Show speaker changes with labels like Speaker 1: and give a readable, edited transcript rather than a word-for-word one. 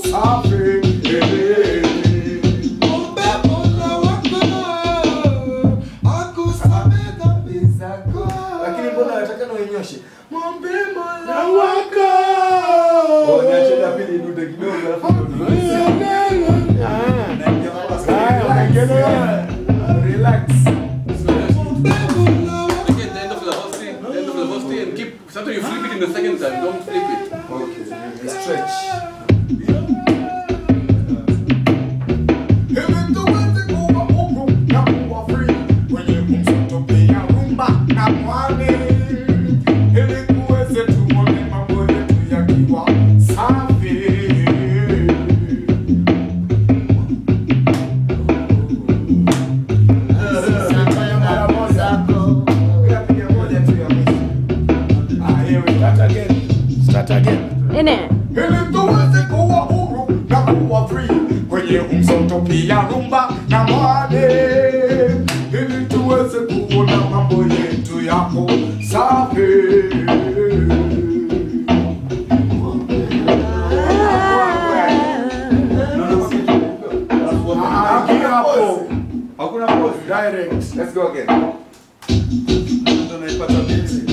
Speaker 1: safi. Lakini mbona nataka na unyoshe? Mwombe Mola wako. Oh, niache na pili ndude kidogo alafu ndo. Relax.
Speaker 2: Again, the end of the first thing and keep. Sometimes you flip it in the second time. Don't flip it.
Speaker 1: Okay. Stretch. Start again. Ili tuweze kuwa huru na kuwa free kwenye msoto pia rumba na mwade, ili tuweze kuona mambo yetu yako safi. Hakuna pause, direct. Let's go again. Ndio naipata beat.